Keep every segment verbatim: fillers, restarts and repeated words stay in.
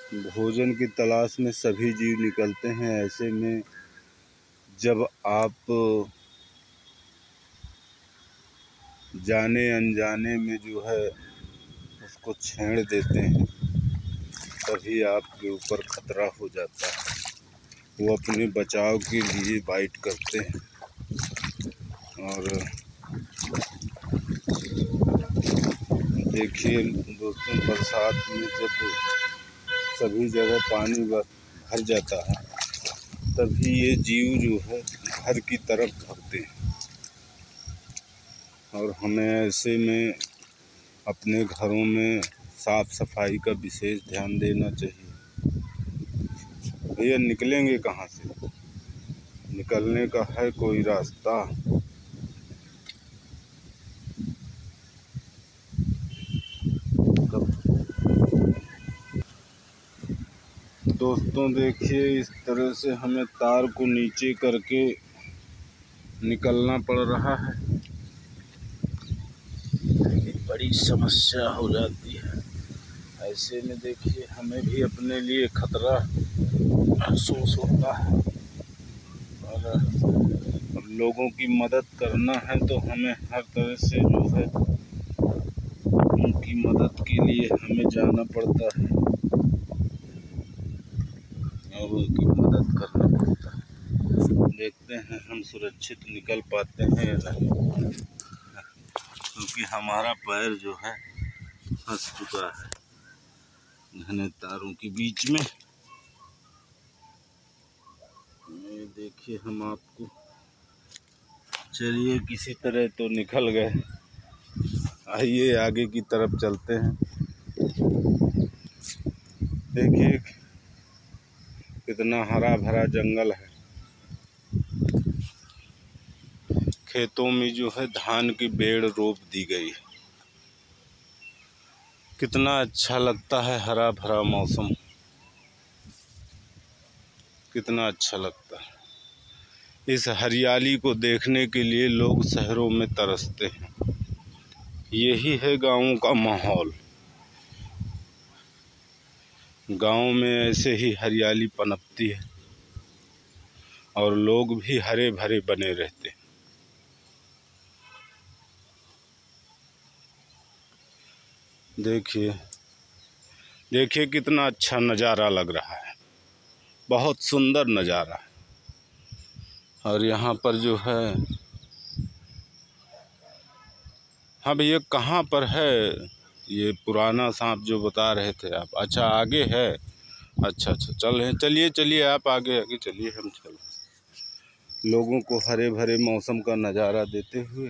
भोजन की तलाश में सभी जीव निकलते हैं। ऐसे में जब आप जाने अनजाने में जो है उसको छेड़ देते हैं तभी आपके ऊपर खतरा हो जाता है। वो अपने बचाव के लिए बाइट करते हैं। और देखिए दोस्तों, बरसात में जब सभी जगह पानी भर जाता है तभी ये जीव जो है घर की तरफ भागते हैं। और हमें ऐसे में अपने घरों में साफ सफाई का विशेष ध्यान देना चाहिए। भैया निकलेंगे कहाँ से? निकलने का है कोई रास्ता? दोस्तों देखिए, इस तरह से हमें तार को नीचे करके निकलना पड़ रहा है। बड़ी समस्या हो जाती है। ऐसे में देखिए हमें भी अपने लिए खतरा महसूस होता है। और लोगों की मदद करना है तो हमें हर तरह से जो है उनकी मदद के लिए हमें जाना पड़ता है और उनकी मदद करना पड़ता है। देखते हैं हम सुरक्षित निकल पाते हैं या नहीं, क्योंकि हमारा पैर जो है फंस चुका है घने तारों के बीच में। ये देखिए हम आपको, चलिए किसी तरह तो निकल गए। आइए आगे की तरफ चलते हैं। देखिए कितना हरा भरा जंगल है। खेतों में जो है धान की बेड़ रोप दी गई है। कितना अच्छा लगता है हरा भरा मौसम, कितना अच्छा लगता है। इस हरियाली को देखने के लिए लोग शहरों में तरसते हैं। यही है गाँव का माहौल। गाँव में ऐसे ही हरियाली पनपती है और लोग भी हरे भरे बने रहते हैं। देखिए देखिए कितना अच्छा नज़ारा लग रहा है, बहुत सुंदर नज़ारा है। और यहाँ पर जो है, हाँ भैया कहाँ पर है ये पुराना सांप जो बता रहे थे आप? अच्छा आगे है। अच्छा अच्छा चल रहे, चलिए चलिए आप आगे आगे चलिए, हम चल लोगों को हरे भरे मौसम का नज़ारा देते हुए।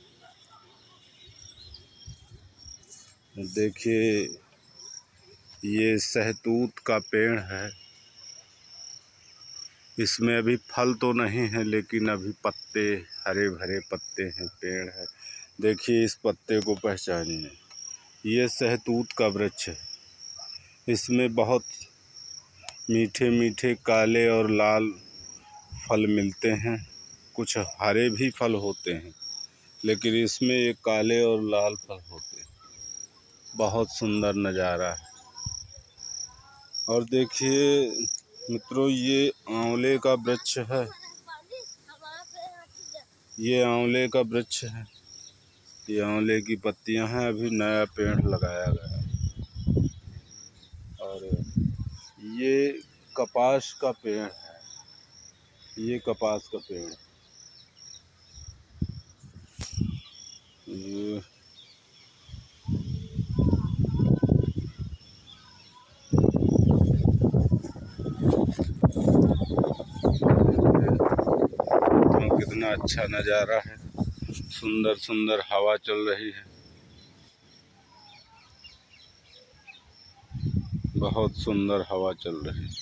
देखिए ये सहतूत का पेड़ है। इसमें अभी फल तो नहीं है लेकिन अभी पत्ते, हरे भरे पत्ते हैं, पेड़ है। देखिए इस पत्ते को पहचानिए, ये सहतूत का वृक्ष है। इसमें बहुत मीठे मीठे काले और लाल फल मिलते हैं। कुछ हरे भी फल होते हैं लेकिन इसमें ये काले और लाल फल होते हैं। बहुत सुंदर नज़ारा है। और देखिए मित्रों, ये आंवले का वृक्ष है। ये आंवले का वृक्ष है। ये आंवले की पत्तियां हैं। अभी नया पेड़ लगाया गया है। और ये कपास का पेड़ है। ये कपास का पेड़ है। ये तो कितना अच्छा नज़ारा है। सुंदर सुंदर हवा चल रही है। बहुत सुंदर हवा चल रही है।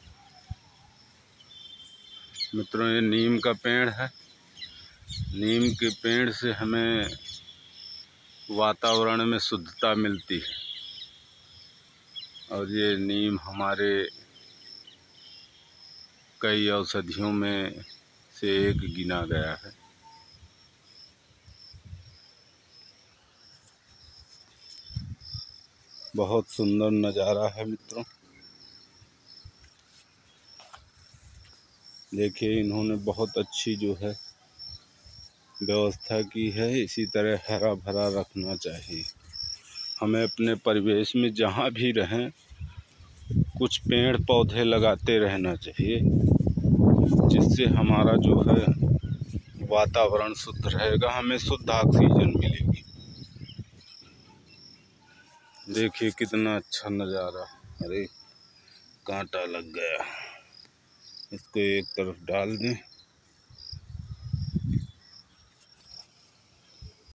मित्रों ये नीम का पेड़ है। नीम के पेड़ से हमें वातावरण में शुद्धता मिलती है। और ये नीम हमारे कई औषधियों में से एक गिना गया है। बहुत सुंदर नज़ारा है मित्रों। देखिए इन्होंने बहुत अच्छी जो है व्यवस्था की है। इसी तरह हरा भरा रखना चाहिए। हमें अपने परिवेश में जहाँ भी रहें कुछ पेड़ पौधे लगाते रहना चाहिए, जिससे हमारा जो है वातावरण शुद्ध रहेगा, हमें शुद्ध ऑक्सीजन मिलेगी। देखिए कितना अच्छा नज़ारा। अरे कांटा लग गया, इसको एक तरफ डाल दें।